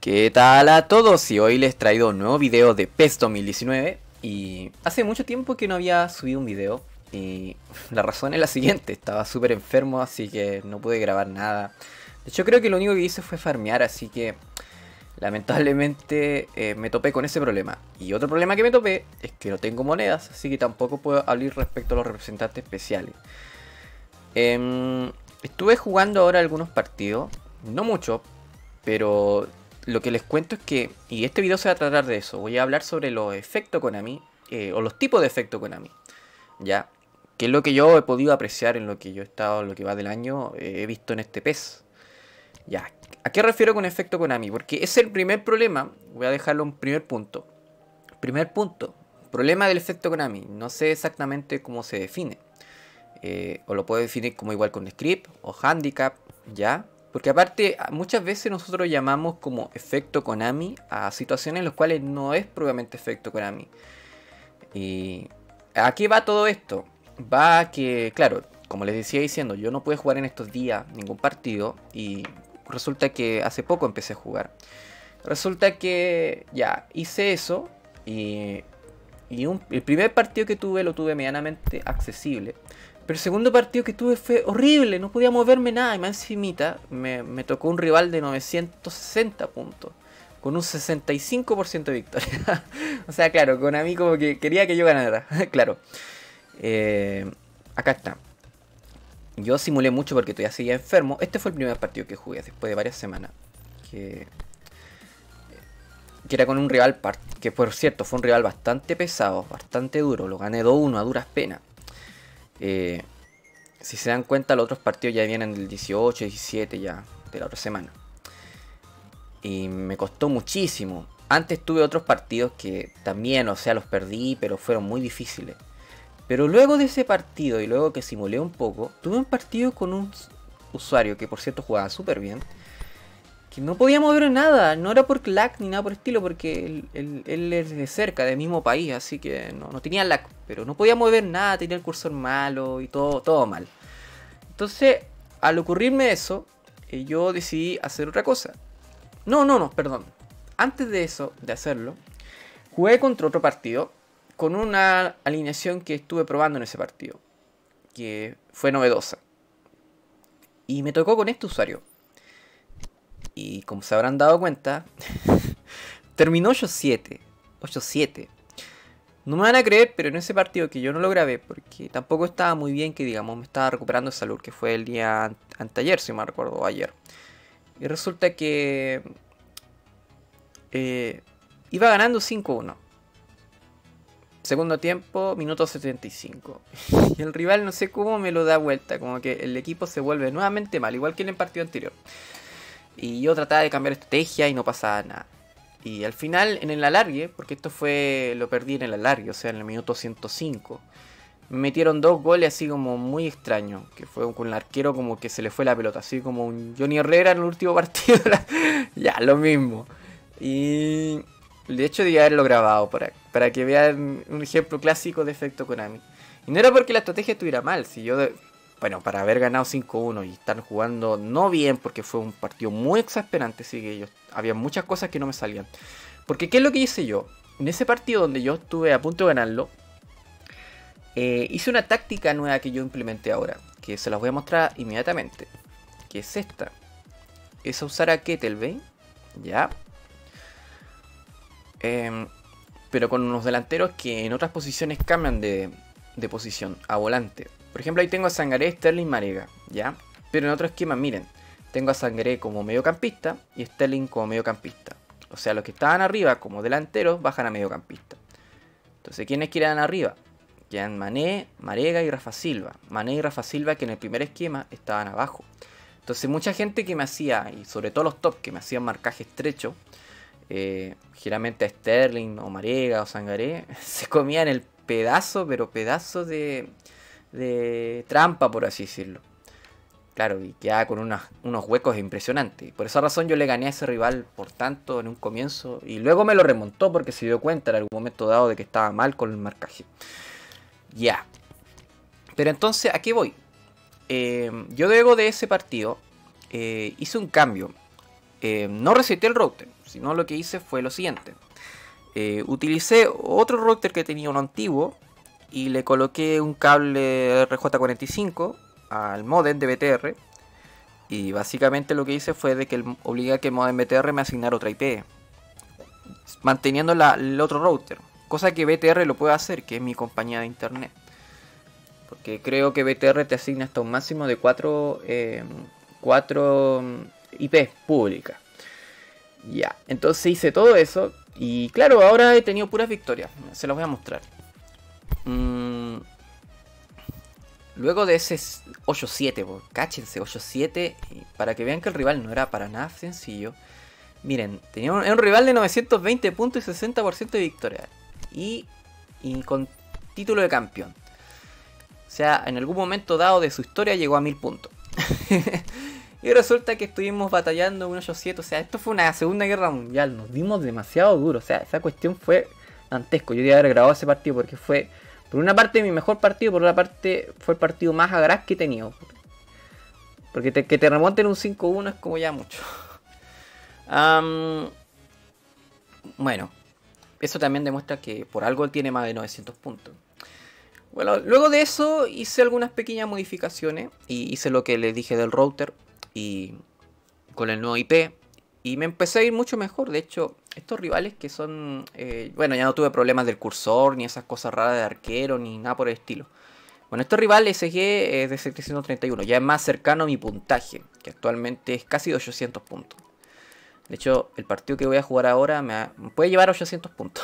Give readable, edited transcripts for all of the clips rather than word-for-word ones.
¿Qué tal a todos? Y hoy les traigo un nuevo video de PES 2019. Y hace mucho tiempo que no había subido un video. Y la razón es la siguiente: estaba súper enfermo, así que no pude grabar nada. De hecho, creo que lo único que hice fue farmear, así que lamentablemente me topé con ese problema. Y otro problema que me topé es que no tengo monedas, así que tampoco puedo hablar respecto a los representantes especiales. Estuve jugando ahora algunos partidos, no mucho, pero lo que les cuento es que, y este video se va a tratar de eso, voy a hablar sobre los efectos Konami, o los tipos de efectos Konami, ya, que es lo que yo he podido apreciar en lo que yo he estado, en lo que va del año, he visto en este PES. Ya, ¿a qué refiero con efecto Konami? Porque es el primer problema, voy a dejarlo en primer punto. Primer punto, problema del efecto Konami, no sé exactamente cómo se define. O lo puedo definir como igual con script o handicap, ya. Porque aparte, muchas veces nosotros llamamos como efecto Konami a situaciones en las cuales no es probablemente efecto Konami. ¿Y a qué va todo esto? Va a que, claro, como les decía diciendo, yo no pude jugar en estos días ningún partido. Y resulta que hace poco empecé a jugar. Resulta que ya hice eso. Y el primer partido que tuve lo tuve medianamente accesible. Pero el segundo partido que tuve fue horrible, no podía moverme nada. Y más encimita me tocó un rival de 960 puntos, con un 65% de victoria. O sea, claro, Konami como que quería que yo ganara. Claro. Acá está. Yo simulé mucho porque todavía seguía enfermo. Este fue el primer partido que jugué después de varias semanas. Que era con un rival que, por cierto, fue un rival bastante pesado, bastante duro. Lo gané 2-1 a duras penas. Si se dan cuenta, los otros partidos ya vienen del 18, 17 ya de la otra semana. Y me costó muchísimo. Antes tuve otros partidos que también, o sea, los perdí, pero fueron muy difíciles. Pero luego de ese partido y luego que simulé un poco, tuve un partido con un usuario que, por cierto, jugaba súper bien, que no podía mover nada. No era por lag ni nada por el estilo, porque él es de cerca, del mismo país, así que no tenía lag. Pero no podía mover nada, tenía el cursor malo y todo mal. Entonces, al ocurrirme eso, yo decidí hacer otra cosa. No, perdón. Antes de eso, de hacerlo, jugué contra otro partido con una alineación que estuve probando en ese partido, que fue novedosa. Y me tocó con este usuario. Y como se habrán dado cuenta, terminó 8-7. 8-7. No me van a creer, pero en ese partido que yo no lo grabé, porque tampoco estaba muy bien, que digamos, me estaba recuperando de salud, que fue el día anteayer, si me recuerdo, ayer. Y resulta que iba ganando 5-1. Segundo tiempo, minuto 75. Y el rival no sé cómo me lo da vuelta, como que el equipo se vuelve nuevamente mal, igual que en el partido anterior. Y yo trataba de cambiar estrategia y no pasaba nada. Y al final, en el alargue, porque esto lo perdí en el alargue, o sea, en el minuto 105, me metieron 2 goles así como muy extraños, que fue con el arquero como que se le fue la pelota, así como un Johnny Herrera en el último partido. Ya, lo mismo. Y de hecho debía haberlo grabado para que vean un ejemplo clásico de efecto Konami. Y no era porque la estrategia estuviera mal, si yo... Bueno, para haber ganado 5-1 y estar jugando no bien, porque fue un partido muy exasperante, así que había muchas cosas que no me salían. Porque ¿qué es lo que hice yo? En ese partido donde yo estuve a punto de ganarlo, hice una táctica nueva que yo implementé ahora, que se las voy a mostrar inmediatamente, que es esta. Es usar a Kettlebane, ya. Pero con unos delanteros que en otras posiciones cambian de posición, a volante. Por ejemplo, ahí tengo a Sangaré, Sterling, Marega, ¿ya? Pero en otro esquema, miren, tengo a Sangaré como mediocampista y Sterling como mediocampista. O sea, los que estaban arriba como delanteros bajan a mediocampista. Entonces, ¿quiénes quedan arriba? Quedan Mané, Marega y Rafa Silva. Mané y Rafa Silva, que en el primer esquema estaban abajo. Entonces, mucha gente que me hacía, y sobre todo los top, que me hacían marcaje estrecho, generalmente a Sterling o Marega o Sangaré, se comían el pedazo, pero pedazo de trampa, por así decirlo. Claro, y quedaba con unos huecos impresionantes. Por esa razón yo le gané a ese rival por tanto en un comienzo. Y luego me lo remontó porque se dio cuenta en algún momento dado de que estaba mal con el marcaje. Ya. Pero entonces, ¿a qué voy? Yo luego de ese partido hice un cambio. No reseté el router. sino lo que hice fue lo siguiente. Utilicé otro router que tenía uno antiguo y le coloqué un cable RJ45 al modem de BTR. Y básicamente lo que hice fue de que obligué a que el modem BTR me asignara otra IP, manteniendo el otro router. Cosa que BTR lo puede hacer, que es mi compañía de internet. Porque creo que BTR te asigna hasta un máximo de 4 IPs públicas. Ya, entonces hice todo eso. Y claro, ahora he tenido puras victorias. Se las voy a mostrar. Luego de ese 8-7, cáchense, 8-7, para que vean que el rival no era para nada sencillo. Miren, tenía un rival de 920 puntos y 60% de victoria. Y con título de campeón. O sea, en algún momento dado de su historia llegó a 1000 puntos. Y resulta que estuvimos batallando un 8-7. O sea, esto fue una segunda guerra mundial. Nos dimos demasiado duro. O sea, esa cuestión fue dantesco. Yo debía haber grabado ese partido porque fue... Por una parte mi mejor partido, por otra parte fue el partido más agraz que he tenido. Porque que te remonten un 5-1 es como ya mucho. Bueno, eso también demuestra que por algo tiene más de 900 puntos. Bueno, luego de eso hice algunas pequeñas modificaciones. Y hice lo que les dije del router. Y con el nuevo IP. Y me empecé a ir mucho mejor. De hecho, estos rivales que son... bueno, ya no tuve problemas del cursor, ni esas cosas raras de arquero, ni nada por el estilo. Bueno, este rival SG es de 731. Ya es más cercano a mi puntaje, que actualmente es casi de 800 puntos. De hecho, el partido que voy a jugar ahora me puede llevar 800 puntos.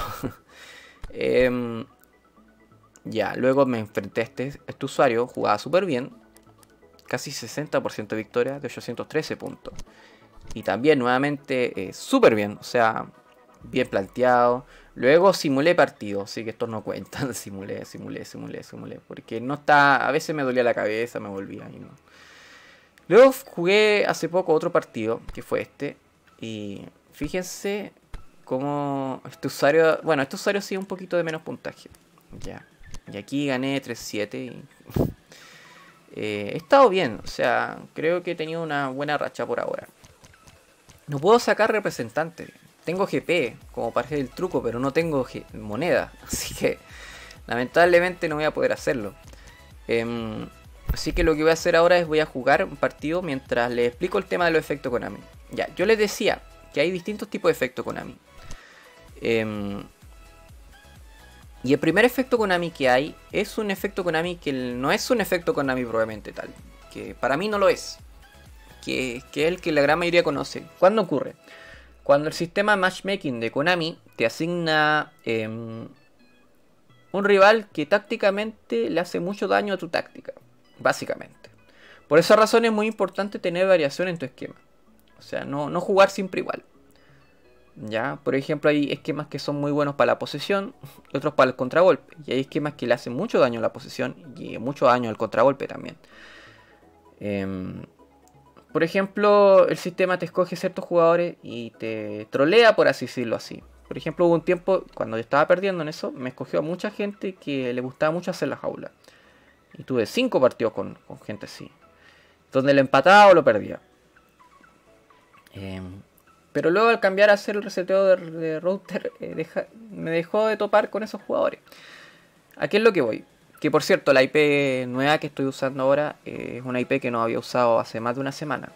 Ya, luego me enfrenté a este usuario, jugaba súper bien. Casi 60% de victoria, de 813 puntos. Y también nuevamente súper bien, o sea, bien planteado. Luego simulé partido, así que estos no cuentan. simulé. Porque no está, a veces me dolía la cabeza, me volvía y no. Luego jugué hace poco otro partido, que fue este. Y fíjense cómo este usuario, bueno, este usuario sí un poquito de menos puntaje. Ya. Y aquí gané 3-7 y... he estado bien, o sea, creo que he tenido una buena racha por ahora. No puedo sacar representante. Tengo GP como para hacer el truco, pero no tengo moneda. Así que lamentablemente no voy a poder hacerlo. Así que lo que voy a hacer ahora es voy a jugar un partido mientras les explico el tema de los efectos Konami. Ya, yo les decía que hay distintos tipos de efectos Konami. Y el primer efecto Konami que hay es un efecto Konami que no es un efecto Konami probablemente tal. Que para mí no lo es. Que es el que la gran mayoría conoce. ¿Cuándo ocurre? Cuando el sistema matchmaking de Konami te asigna un rival que tácticamente le hace mucho daño a tu táctica, básicamente. Por esa razón es muy importante tener variación en tu esquema. O sea, no jugar siempre igual. ¿Ya? Por ejemplo, hay esquemas que son muy buenos para la posesión y otros para el contragolpe. Y hay esquemas que le hacen mucho daño a la posesión y mucho daño al contragolpe también. Por ejemplo, el sistema te escoge ciertos jugadores y te trolea, por así decirlo así. Por ejemplo, hubo un tiempo cuando yo estaba perdiendo en eso, me escogió a mucha gente que le gustaba mucho hacer la jaula. Y tuve 5 partidos con gente así. Donde lo empataba o lo perdía. Pero luego al cambiar a hacer el reseteo de router, me dejó de topar con esos jugadores. ¿A qué es lo que voy? Que por cierto, la IP nueva que estoy usando ahora es una IP que no había usado hace más de una semana.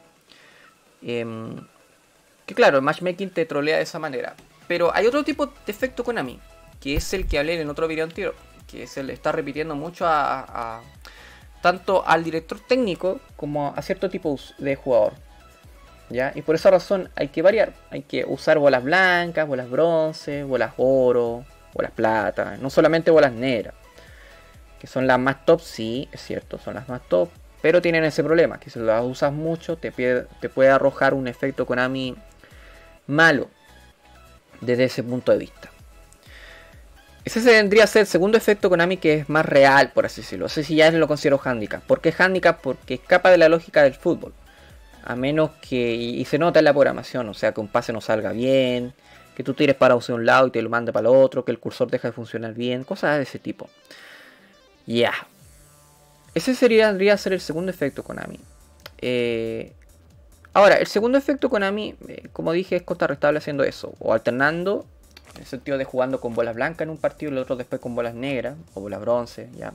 Que claro, el matchmaking te trolea de esa manera. Pero hay otro tipo de efecto Konami, que es el que hablé en otro video anterior. Que es el está repitiendo mucho tanto al director técnico como a cierto tipo de jugador. ¿Ya? Y por esa razón hay que variar. Hay que usar bolas blancas, bolas bronce, bolas oro, bolas plata. No solamente bolas negras. Que son las más top, sí, es cierto, son las más top. Pero tienen ese problema, que si las usas mucho te puede arrojar un efecto Konami malo. Desde ese punto de vista. Ese vendría a ser el segundo efecto Konami que es más real, por así decirlo. No sé si ya lo considero handicap. ¿Por qué handicap? Porque escapa de la lógica del fútbol. A menos que... Y se nota en la programación. O sea, que un pase no salga bien. Que tú tires para un lado y te lo mande para el otro. Que el cursor deja de funcionar bien. Cosas de ese tipo. Ya. Ese vendría a ser el segundo efecto Konami. Ahora, el segundo efecto Konami, como dije, es contrarrestable haciendo eso, o alternando, en el sentido de jugando con bolas blancas en un partido y el otro después con bolas negras, o bolas bronce, ya.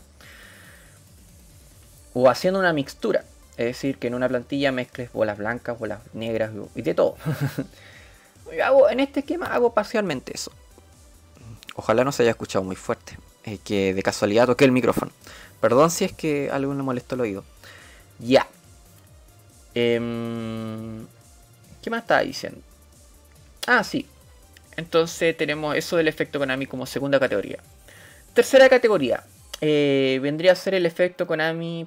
O haciendo una mixtura, es decir, que en una plantilla mezcles bolas blancas, bolas negras y de todo. En este esquema hago parcialmente eso. Ojalá no se haya escuchado muy fuerte, que de casualidad toqué el micrófono. Perdón si es que algo le molestó el oído. Ya. ¿Qué más estaba diciendo? Ah, sí. Entonces tenemos eso del efecto Konami como segunda categoría. Tercera categoría. Vendría a ser el efecto Konami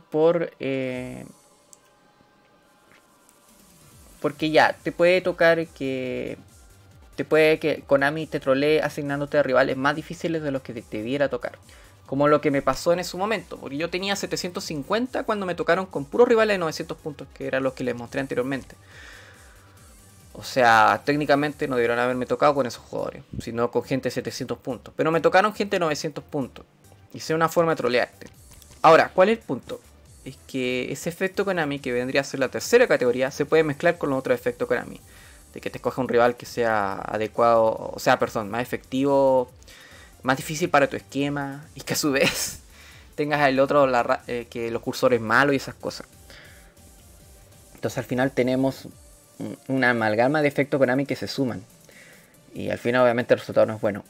porque ya, te puede tocar que... Te puede que Konami te trolee asignándote a rivales más difíciles de los que te debiera tocar. Como lo que me pasó en ese momento. Porque yo tenía 750 cuando me tocaron con puros rivales de 900 puntos. Que eran los que les mostré anteriormente. O sea, técnicamente no debieron haberme tocado con esos jugadores. Sino con gente de 700 puntos. Pero me tocaron gente de 900 puntos. Y sea una forma de trolearte. Ahora, ¿cuál es el punto? Es que ese efecto Konami, que vendría a ser la tercera categoría, se puede mezclar con los otros efectos Konami. De que te escoja un rival que sea adecuado, o sea, perdón, más efectivo, más difícil para tu esquema, y que a su vez tengas el otro, que los cursores malos y esas cosas. Entonces al final tenemos una amalgama de efectos Konami que se suman. Y al final obviamente el resultado no es bueno.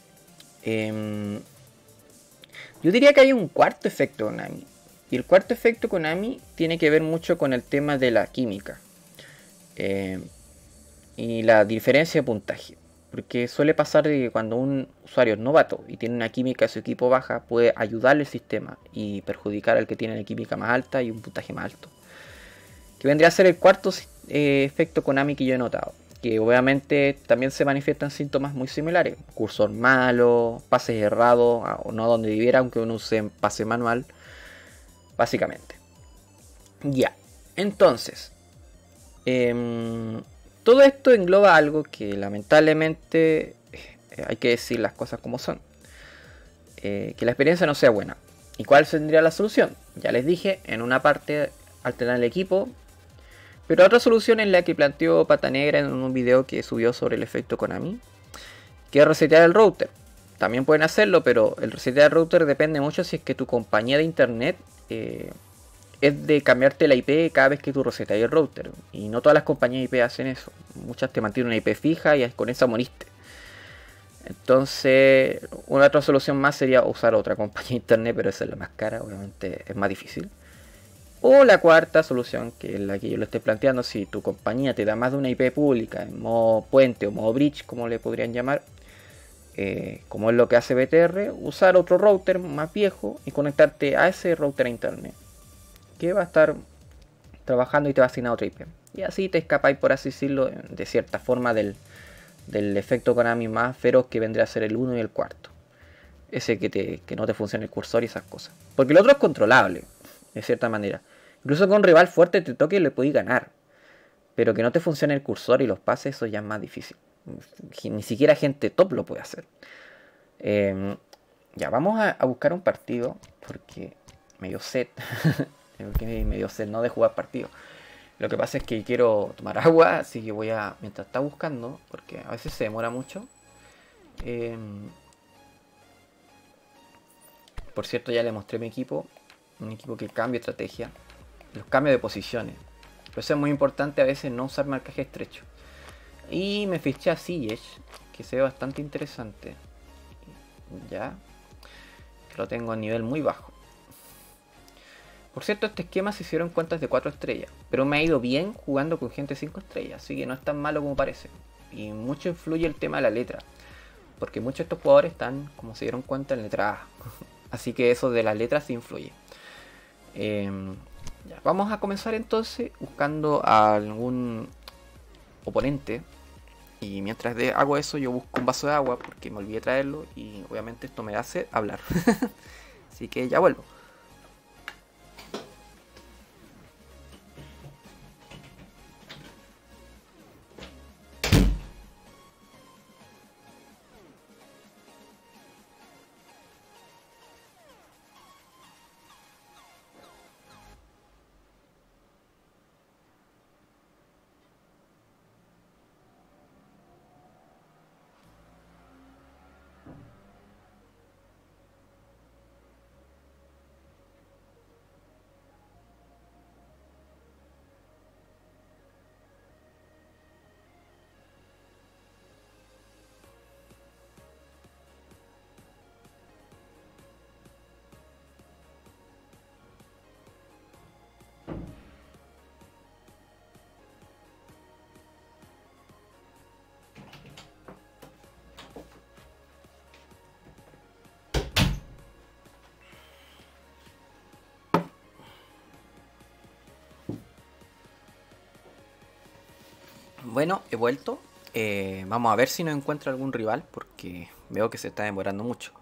Yo diría que hay un cuarto efecto Konami. Y el cuarto efecto Konami tiene que ver mucho con el tema de la química. Y la diferencia de puntaje. Porque suele pasar de que cuando un usuario es novato y tiene una química de su equipo baja, puede ayudarle al sistema y perjudicar al que tiene la química más alta y un puntaje más alto. Que vendría a ser el cuarto efecto Konami que yo he notado. Que obviamente también se manifiestan síntomas muy similares. Cursor malo, pases errados, o no donde debiera, aunque uno use pase manual. Básicamente. Ya. Entonces. Todo esto engloba algo que lamentablemente hay que decir las cosas como son. Que la experiencia no sea buena. ¿Y cuál sería la solución? Ya les dije, en una parte alternar el equipo. Pero otra solución es la que planteó Pata Negra en un video que subió sobre el efecto Konami. Que es resetear el router. También pueden hacerlo, pero el resetear el router depende mucho si es que tu compañía de internet es de cambiarte la IP cada vez que tú resetas el router. Y no todas las compañías IP hacen eso. Muchas te mantienen una IP fija y con esa moriste. Entonces, una otra solución más sería usar otra compañía de internet, pero esa es la más cara, obviamente es más difícil. O la cuarta solución, que es la que yo le estoy planteando, si tu compañía te da más de una IP pública, en modo puente o modo bridge, como le podrían llamar, como es lo que hace BTR, usar otro router más viejo y conectarte a ese router a internet, que va a estar trabajando y te va a asignar otra IP. Y así te escapáis, por así decirlo, de cierta forma del efecto Konami más feroz que vendría a ser el 1 y el cuarto. Ese que no te funciona el cursor y esas cosas. Porque el otro es controlable, de cierta manera. Incluso con un rival fuerte te toque y le podéis ganar. Pero que no te funcione el cursor y los pases, eso ya es más difícil. Ni siquiera gente top lo puede hacer. Ya, vamos a buscar un partido. Porque medio set. Medio set, no de jugar partido. Lo que pasa es que quiero tomar agua, así que voy a, mientras está buscando, porque a veces se demora mucho. Por cierto, ya le mostré mi equipo, un equipo que cambia estrategia, los cambios de posiciones. Pero eso es muy importante a veces no usar marcaje estrecho. Y me fiché a Siege, que se ve bastante interesante. Ya, lo tengo a nivel muy bajo. Por cierto, este esquema se hicieron cuentas de 4 estrellas, pero me ha ido bien jugando con gente 5 estrellas, así que no es tan malo como parece. Y mucho influye el tema de la letra, porque muchos de estos jugadores están, como se dieron cuenta, en letra A. Así que eso de las letras sí influye. Ya, vamos a comenzar entonces buscando a algún oponente. Y mientras hago eso, yo busco un vaso de agua porque me olvidé traerlo y obviamente esto me hace hablar. Así que ya vuelvo. Bueno, he vuelto. Vamos a ver si nos encuentra algún rival, porque veo que se está demorando mucho.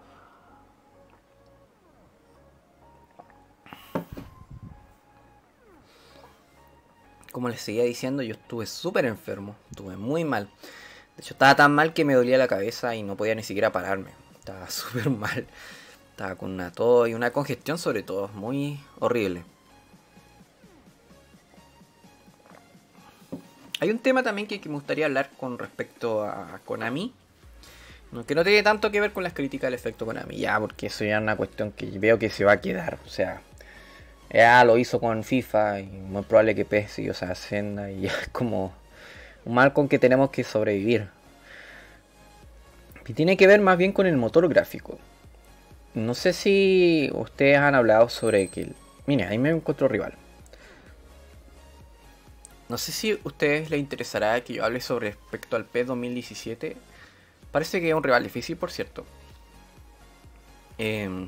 Como les seguía diciendo, yo estuve súper enfermo, estuve muy mal. De hecho, estaba tan mal que me dolía la cabeza y no podía ni siquiera pararme. Estaba súper mal. Estaba con una tos y una congestión sobre todo, muy horrible. Hay un tema también que me gustaría hablar con respecto a Konami. Que no tiene tanto que ver con las críticas del efecto Konami, ya, porque eso ya es una cuestión que veo que se va a quedar. O sea, ya lo hizo con FIFA y muy probable que PES y, o sea, Senda, y ya es como un mal con que tenemos que sobrevivir. Y tiene que ver más bien con el motor gráfico. No sé si ustedes han hablado sobre que... Mire, ahí me encuentro rival. No sé si a ustedes les interesará que yo hable sobre respecto al PES 2017. Parece que es un rival difícil, por cierto. Del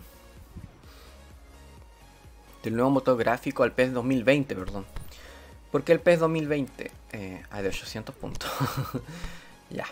nuevo motor gráfico al PES 2020, perdón. ¿Por qué el PES 2020? De 800 puntos. Ya.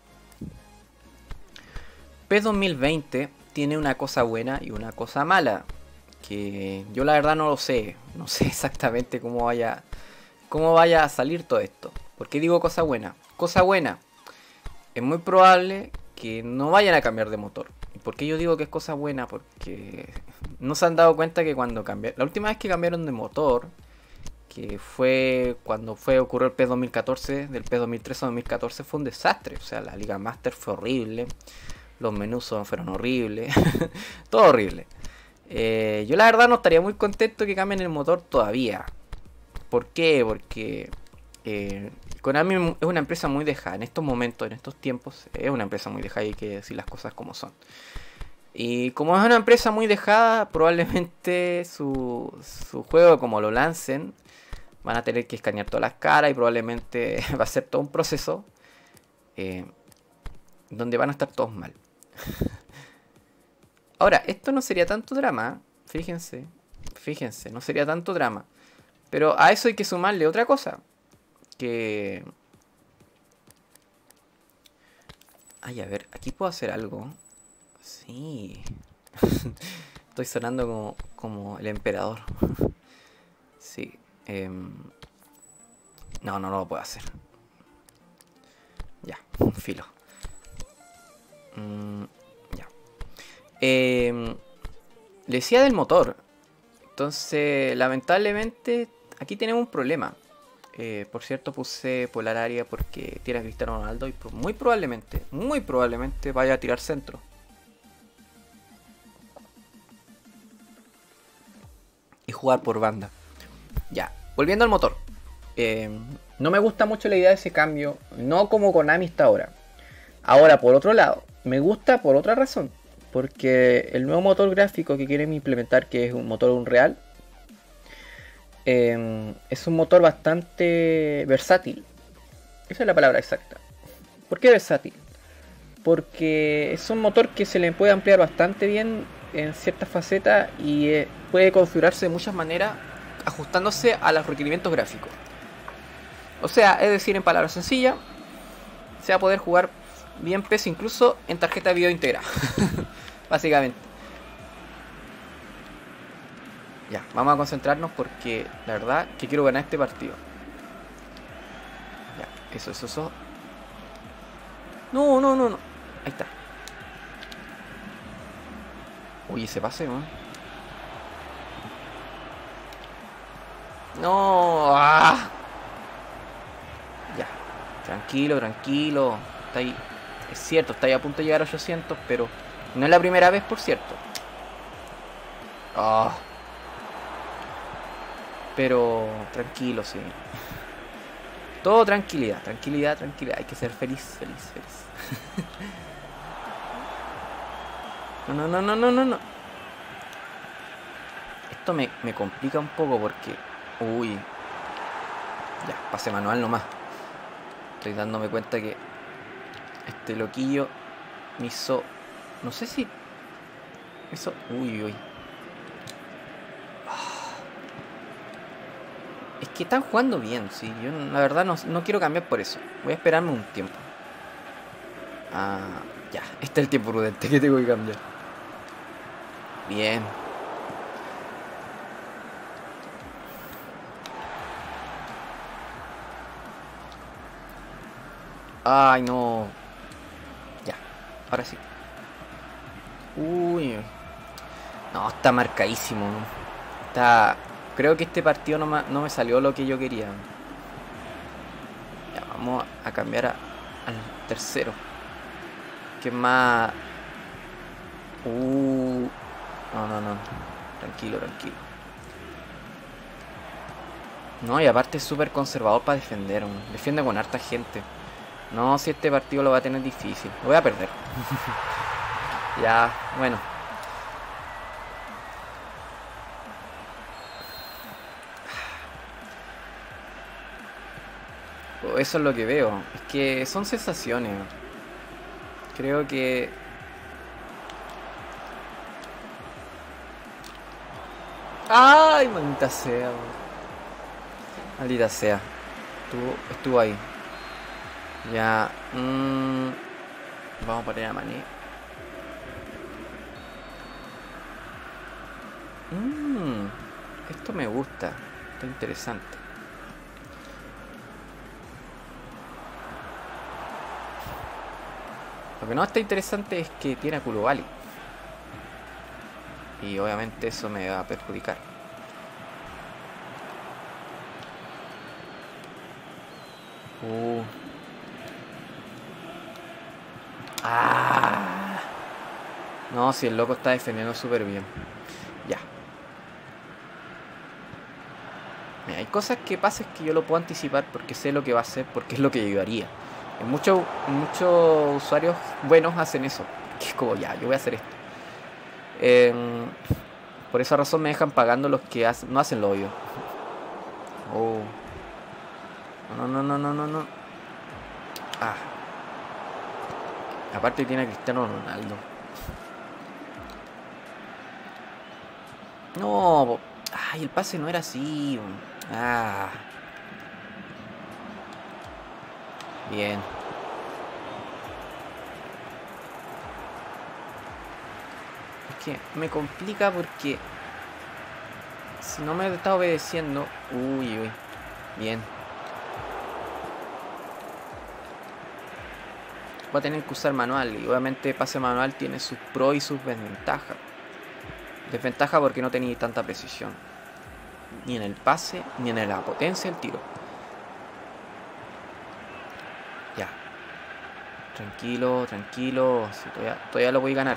PES 2020 tiene una cosa buena y una cosa mala. Que yo la verdad no lo sé. No sé exactamente cómo vaya a salir todo esto. ¿Por qué digo cosa buena? Cosa buena. Es muy probable que no vayan a cambiar de motor. ¿Y por qué yo digo que es cosa buena? Porque no se han dado cuenta que cuando cambiaron... La última vez que cambiaron de motor, que fue cuando ocurrió el PES 2014, del PES 2013 a 2014, fue un desastre. O sea, la Liga Master fue horrible. Los menús fueron horribles. Todo horrible. Yo la verdad no estaría muy contento que cambien el motor todavía. ¿Por qué? Porque Konami es una empresa muy dejada. En estos momentos, en estos tiempos, es una empresa muy dejada y hay que decir las cosas como son. Y como es una empresa muy dejada, probablemente su juego, como lo lancen, van a tener que escanear todas las caras y probablemente va a ser todo un proceso donde van a estar todos mal. Ahora, esto no sería tanto drama, fíjense, no sería tanto drama. Pero a eso hay que sumarle otra cosa. Que... Ay, a ver, aquí puedo hacer algo. Sí. Estoy sonando como el emperador. Sí. No lo puedo hacer. Ya, filo. Ya. Le decía del motor. Entonces, lamentablemente, aquí tenemos un problema. Por cierto, puse Polar Área porque tiene a Cristiano Ronaldo y muy probablemente vaya a tirar centro. Y jugar por banda. Ya, volviendo al motor. No me gusta mucho la idea de ese cambio. No como Konami está ahora. Ahora, por otro lado, me gusta por otra razón. Porque el nuevo motor gráfico que quieren implementar, que es un motor Unreal, es un motor bastante versátil. Esa es la palabra exacta. ¿Por qué versátil? Porque es un motor que se le puede ampliar bastante bien en ciertas facetas y puede configurarse de muchas maneras ajustándose a los requerimientos gráficos. O sea, es decir, en palabras sencillas, se va a poder jugar bien PES incluso en tarjeta de video integrada. Básicamente. Ya, vamos a concentrarnos porque la verdad que quiero ganar este partido. Ya, eso. No. Ahí está. Uy, ese pase, ¿no? No. ¡Ah! Ya, tranquilo. Está ahí. Es cierto, está ahí a punto de llegar a 800, pero no es la primera vez, por cierto. Ah. Pero tranquilo, sí. Todo tranquilidad. Hay que ser feliz. No. Esto me complica un poco porque... Uy. Ya, pase manual nomás. Estoy dándome cuenta que este loquillo me hizo... No sé si... Me hizo... Uy. Es que están jugando bien, sí. Yo la verdad no quiero cambiar por eso. Voy a esperarme un tiempo. Ah, ya. Este es el tiempo prudente que tengo que cambiar. Bien. Ay, no. Ya. Ahora sí. Uy. No, está marcadísimo. Está... Creo que este partido no me salió lo que yo quería. Ya, vamos a cambiar al tercero. Que es más... No. Tranquilo, tranquilo. No, y aparte es súper conservador para defender. Defiende con harta gente. No, si este partido lo va a tener difícil. Lo voy a perder. Ya, bueno. Eso es lo que veo. Es que son sensaciones. Creo que... ¡Ay, maldita sea! Maldita sea. Estuvo ahí. Ya. Vamos a poner a Mané. Esto me gusta. Está interesante. Lo que no está interesante es que tiene a Koulibaly. Y obviamente eso me va a perjudicar. No, si el loco está defendiendo súper bien. Ya. Mira, hay cosas que pasan que yo lo puedo anticipar porque sé lo que va a hacer, porque es lo que yo haría. Muchos usuarios buenos hacen eso. Que es como, ya, yo voy a hacer esto. Por esa razón me dejan pagando los que no hacen lo obvio. Oh. No. Ah. Aparte tiene a Cristiano Ronaldo. No. Ay, el pase no era así. Ah. Bien. Es que me complica porque si no me está obedeciendo. Uy. Bien. Va a tener que usar manual. Y obviamente pase manual tiene sus pros y sus desventajas. Desventaja porque no tenía tanta precisión. Ni en el pase, ni en la potencia del tiro. Ya. Tranquilo. Sí, todavía lo voy a ganar.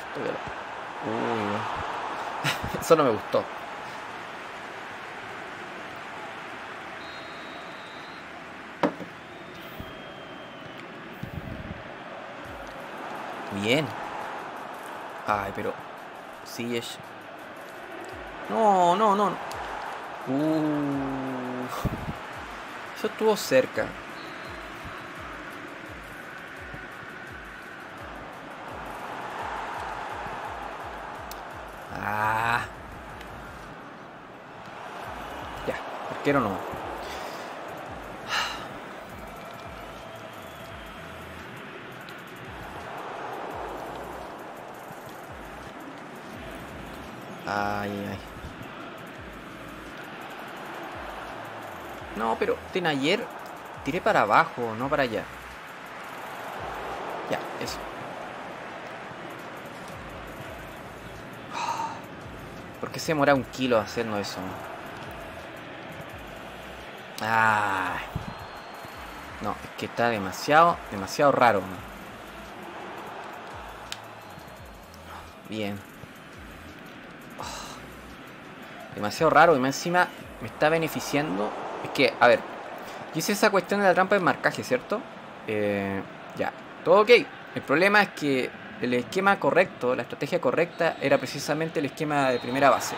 Uy. Eso no me gustó. Bien. Ay, pero... Sí es... No. Eso estuvo cerca. Ya, arquero no. Ay. No, pero ayer tiré para abajo, no para allá. Ya, eso. ¿Por qué se demora 1 kilo haciendo eso? No, es que está demasiado raro. Bien. Demasiado raro y más encima me está beneficiando. Es que, a ver, yo hice esa cuestión de la trampa de marcaje, ¿cierto? Ya, todo ok. El problema es que el esquema correcto, la estrategia correcta era precisamente el esquema de primera base.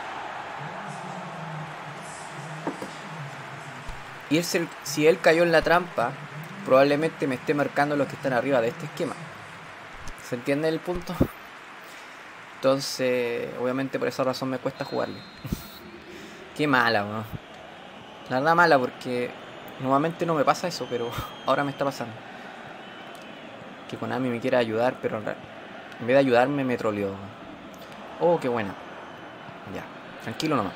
Y si él cayó en la trampa, probablemente me esté marcando los que están arriba de este esquema. ¿Se entiende el punto? Entonces, obviamente por esa razón me cuesta jugarle. Qué mala, ¿no? La verdad mala porque normalmente no me pasa eso, pero ahora me está pasando. Que Konami me quiere ayudar, pero en vez de ayudarme me troleó. Oh, qué buena. Ya, tranquilo nomás.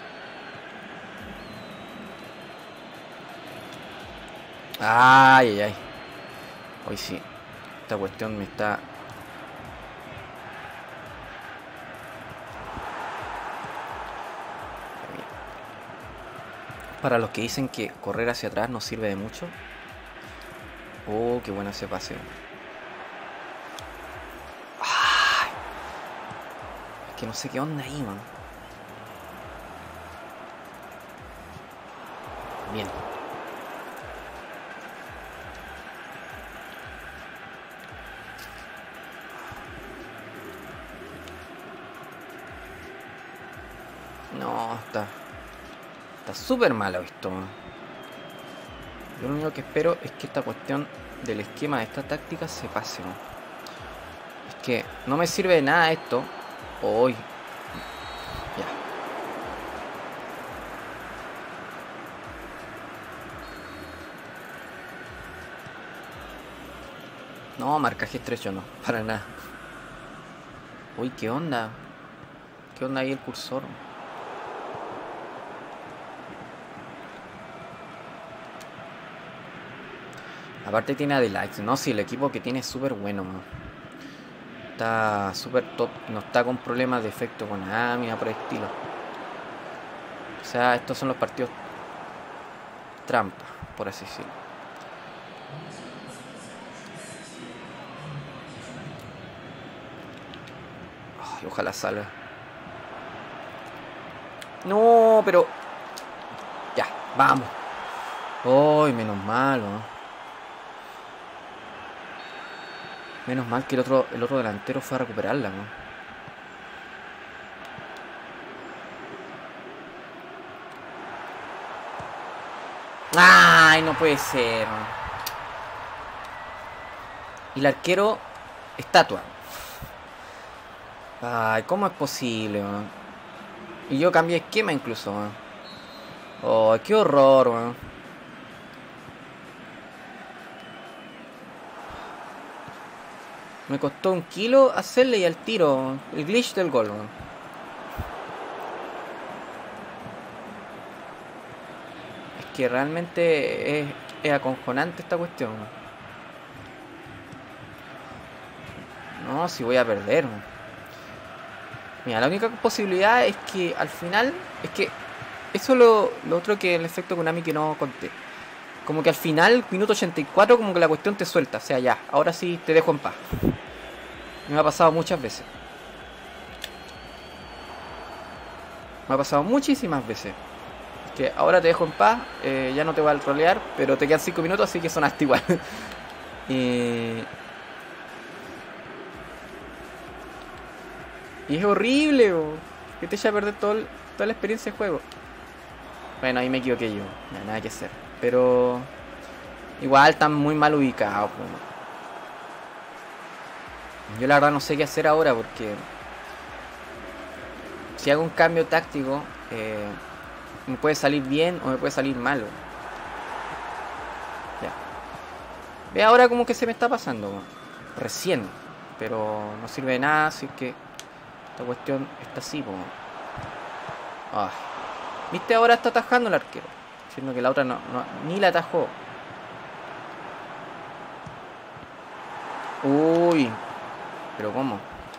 Ay, ay, ay. Hoy sí. Esta cuestión me está... Para los que dicen que correr hacia atrás no sirve de mucho. Oh, qué buena ese paseo. Ay, es que no sé qué onda ahí, man. Bien. No, está súper malo esto, man. Yo lo único que espero es que esta cuestión del esquema de esta táctica se pase, man. Es que no me sirve de nada esto. Hoy. Ya. No, marcaje estrecho no, para nada. Uy, ¿qué onda? ¿Qué onda ahí el cursor? Aparte tiene Adelaide, ¿no? Si el equipo que tiene es súper bueno, man. Está súper top, no está con problemas de efecto con Konami, nada por el estilo. O sea, estos son los partidos trampa, por así decirlo. Ay, ojalá salga. No, pero... Ya, vamos. Ay, menos mal, ¿no? Menos mal que el otro delantero fue a recuperarla, ¿no? ¡Ay, no puede ser! Y el arquero... Estatua. Ay, ¿cómo es posible, man? Y yo cambié esquema incluso, man. Oh, qué horror, man. Me costó 1 kilo hacerle y al tiro. El glitch del gol, man. Es que realmente es acojonante esta cuestión, man. No, si voy a perder, man. Mira, la única posibilidad es que al final... Es que eso es lo otro que el efecto Konami que no conté. Como que al final, minuto 84, como que la cuestión te suelta. O sea, ya, ahora sí te dejo en paz. Me ha pasado muchas veces. Me ha pasado muchísimas veces. Que ahora te dejo en paz, ya no te voy a trolear, pero te quedan 5 minutos, así que sonaste igual. Y es horrible, bo, que te echa a perder toda la experiencia de juego. Bueno, ahí me equivoqué yo. Nada que hacer. Pero igual están muy mal ubicados. Yo la verdad no sé qué hacer ahora porque si hago un cambio táctico me puede salir bien o me puede salir malo. Ya. Ve ahora como que se me está pasando. Recién. Pero no sirve de nada, así que esta cuestión está así, po. Ay. ¿Viste? Ahora está atajando el arquero. Siendo que la otra ni la atajó. Uy. ¿Pero cómo?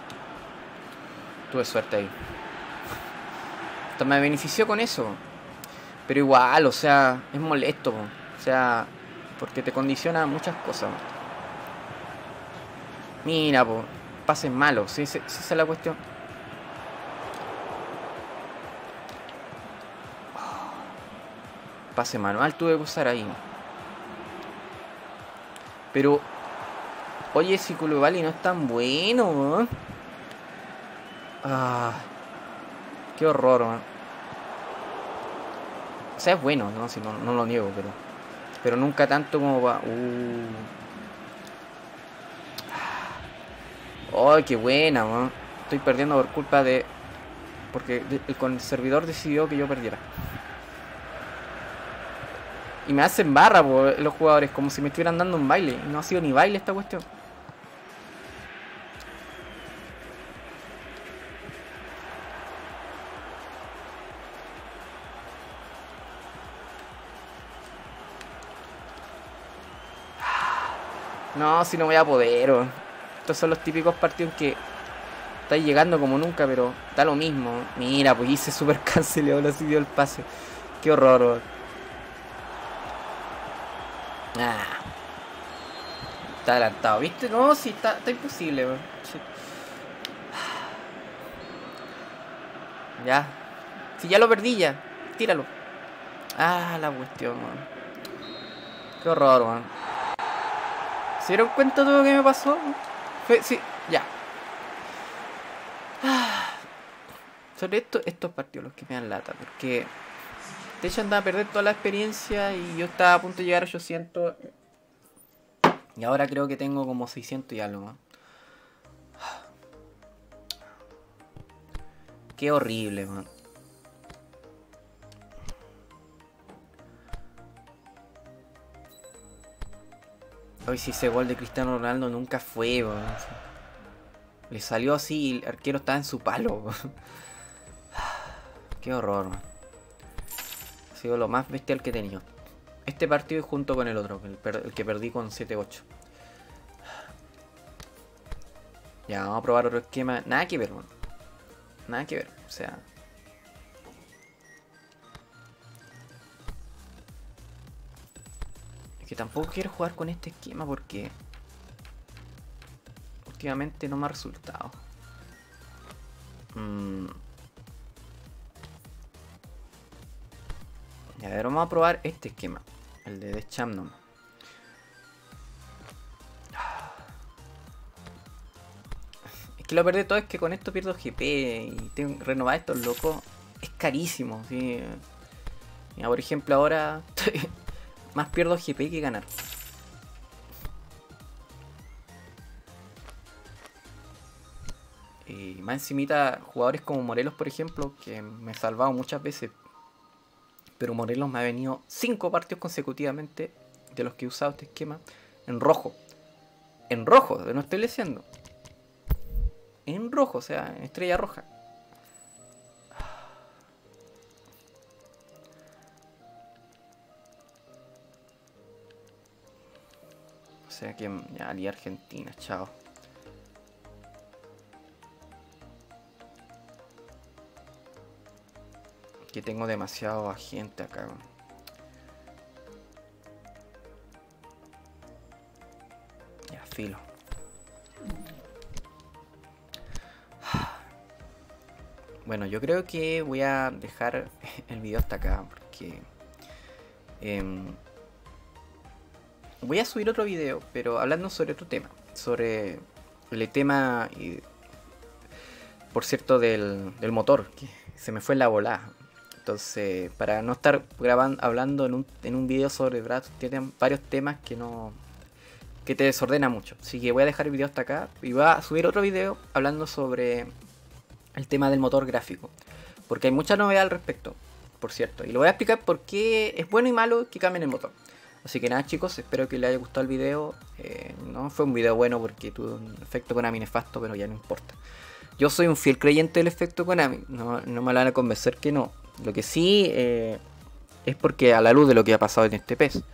Tuve suerte ahí. Hasta me benefició con eso. Pero igual, o sea, es molesto. O sea, porque te condiciona muchas cosas. Mira, po. Pases malos. Sí, esa es la cuestión. Pase manual tuve que usar ahí. Pero, oye, si Koulibaly no es tan bueno, ¿no? Ah, qué horror, man. O sea, es bueno, ¿no? Si no lo niego, pero nunca tanto como va. ¡Ay, qué buena, man! Estoy perdiendo por culpa de... Porque el servidor decidió que yo perdiera. Y me hacen barra po, los jugadores, como si me estuvieran dando un baile. Y no ha sido ni baile esta cuestión. No, si no voy a poder. Estos son los típicos partidos en que estáis llegando como nunca, pero da lo mismo. Mira, pues hice super cancelado, así dio el pase. Qué horror, weón. Ah, está adelantado, ¿viste? No, sí, está imposible, weón. Sí. Ya. Si ya lo perdí ya. Tíralo. Ah, la cuestión, weón. Qué horror, weón. ¿Se dieron cuenta de lo que me pasó? Sí, ya. Sobre estos partidos los que me dan lata, porque te echan a perder toda la experiencia y yo estaba a punto de llegar a 800 y ahora creo que tengo como 600 y algo más. Qué horrible, man. Hoy sí, ese gol de Cristiano Ronaldo nunca fue, man. Le salió así y el arquero estaba en su palo, man. Qué horror, man. Ha sido lo más bestial que he tenido. Este partido y junto con el otro, el que perdí con 7-8. Ya, vamos a probar otro esquema. Nada que ver, man. Nada que ver, o sea. Es que tampoco quiero jugar con este esquema porque últimamente no me ha resultado. A ver, vamos a probar este esquema. El de Deschamps. Es que lo peor de todo es que con esto pierdo GP y tengo que renovar estos locos. Es carísimo, ¿sí? Mira, por ejemplo, ahora más pierdo GP que ganar. Y más encimita jugadores como Morelos, por ejemplo, que me he salvado muchas veces. Pero Morelos me ha venido 5 partidos consecutivamente de los que he usado este esquema en rojo. En rojo, no estoy leseando. En rojo, o sea, en estrella roja. O sea que ya Ali Argentina, chao. Que tengo demasiado agente acá. Ya, filo. Bueno, yo creo que voy a dejar el video hasta acá porque voy a subir otro video, pero hablando sobre otro tema, sobre el tema, por cierto, del motor, que se me fue en la volada. Entonces, para no estar hablando en un video sobre tienen varios temas que te desordena mucho. Así que voy a dejar el video hasta acá y voy a subir otro video hablando sobre el tema del motor gráfico, porque hay mucha novedad al respecto, por cierto, y lo voy a explicar por qué es bueno y malo que cambien el motor. Así que nada, chicos, espero que les haya gustado el video. No fue un video bueno porque tuvo un efecto Konami nefasto, pero ya no importa. Yo soy un fiel creyente del efecto Konami, no me van a convencer que no. Lo que sí es porque a la luz de lo que ha pasado en este PES.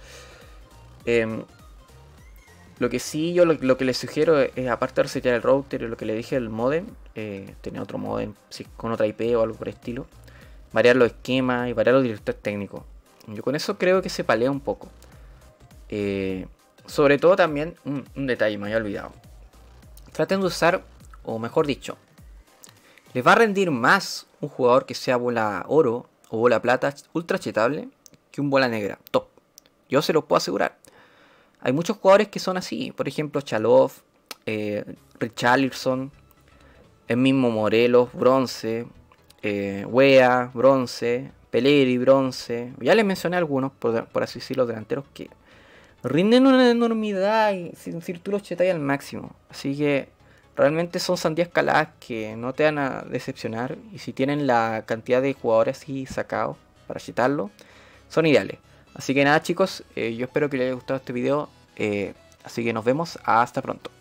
Lo que sí, yo lo que les sugiero es, aparte de resetear el router y lo que le dije del modem, tener otro modem con otra IP o algo por el estilo, variar los esquemas y variar los directores técnicos. Yo con eso creo que se palea un poco. Sobre todo también, un detalle me había olvidado. Traten de usar, o mejor dicho, les va a rendir más un jugador que sea bola oro o bola plata ultra chetable que un bola negra top. Yo se los puedo asegurar. Hay muchos jugadores que son así, por ejemplo Chalov, Richarlison, el mismo Morelos, bronce, Wea, bronce, Peleri, bronce. Ya les mencioné algunos, por así decirlo, delanteros que rinden una enormidad y sin tú los chetáis al máximo. Así que realmente son sandías caladas que no te van a decepcionar. Y si tienen la cantidad de jugadores así sacados para chetarlo, son ideales. Así que nada chicos, yo espero que les haya gustado este video. Así que nos vemos hasta pronto.